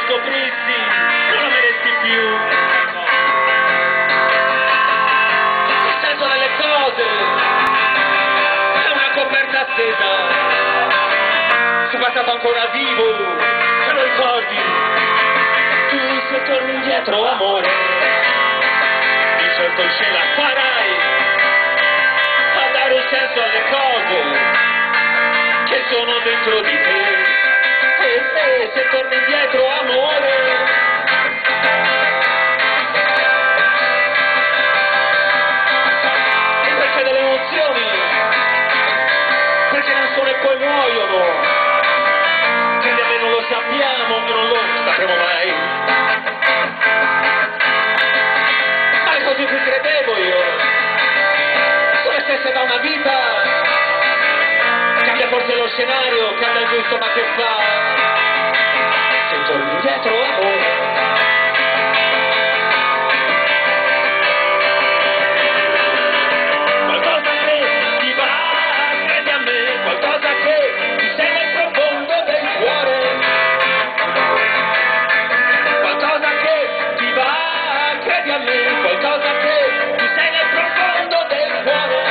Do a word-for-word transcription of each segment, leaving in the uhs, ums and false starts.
scoprissi, non ameresti più. Il senso delle cose è una coperta stesa sul passato ancora vivo, te lo ricordi? Tu se torni indietro, amore, di certo ce la farai a dare un senso alle cose che sono dentro di te. E se, se torni indietro, amore, e perché delle emozioni, perché nascono e poi muoiono, che nemmeno lo sappiamo e non lo sapremo mai. Ma le cose che credevo io sono le stesse da una vita. Cambia forse lo scenario, cambia il gusto, ma che fa? Se torni indietro, amore, qualcosa che ti va, credi a me, qualcosa che ti sei nel profondo del cuore, qualcosa che ti va, credi a me, qualcosa che ti sei nel profondo del cuore.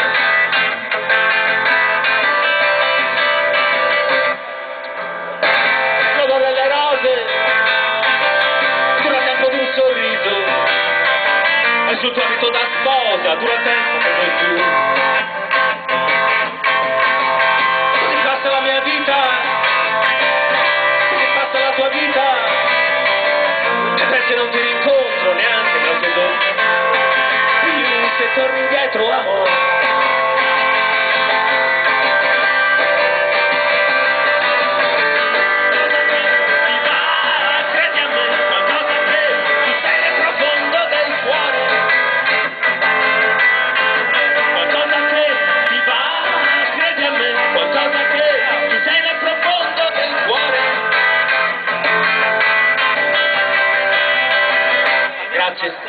Delle rose dura il tempo di un sorriso e sul tuo abito da sposa dura il tempo che noi più. Così passa la mia vita, così passa la tua vita, e perché non ti rincontro neanche nel tuo dono. Io se torni indietro, amore, grazie.